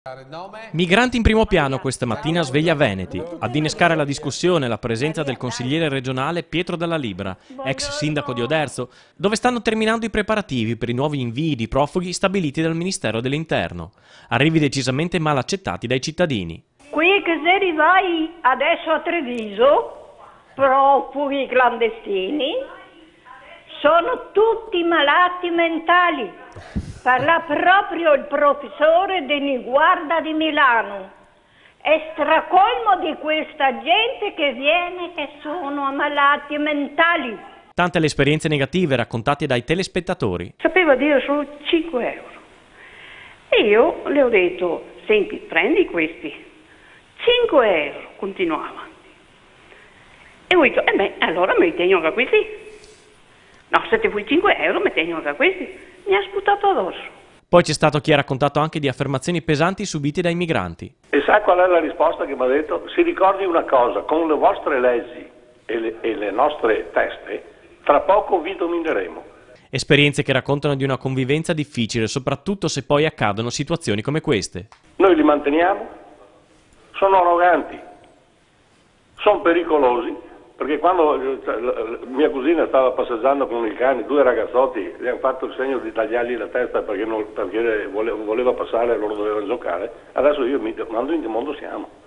Migranti in primo piano questa mattina a Sveglia Veneti. Ad innescare la discussione la presenza del consigliere regionale Pietro Dalla Libra, ex sindaco di Oderzo, dove stanno terminando i preparativi per i nuovi invii di profughi stabiliti dal Ministero dell'Interno. Arrivi decisamente mal accettati dai cittadini. Qui che se arrivai adesso a Treviso, profughi clandestini, sono tutti malati mentali. Parla proprio il professore De Niguarda di Milano. È stracolmo di questa gente che viene che sono ammalati mentali. Tante le esperienze negative raccontate dai telespettatori. Sapeva dire solo 5 euro. E io le ho detto, senti, prendi questi. 5 euro, continuava. E ho detto, allora mi tengo anche questi. No, se ti vuoi 5 euro, mi tengo anche questi. Mi ha sputato addosso. Poi c'è stato chi ha raccontato anche di affermazioni pesanti subite dai migranti. E sa qual è la risposta che mi ha detto? Si ricordi una cosa, con le vostre leggi e le nostre teste, tra poco vi domineremo. Esperienze che raccontano di una convivenza difficile, soprattutto se poi accadono situazioni come queste. Noi li manteniamo, sono arroganti, sono pericolosi. Perché quando mia cugina stava passeggiando con il cane, 2 ragazzotti gli hanno fatto il segno di tagliargli la testa perché voleva passare e loro dovevano giocare, adesso io mi domando in che mondo siamo.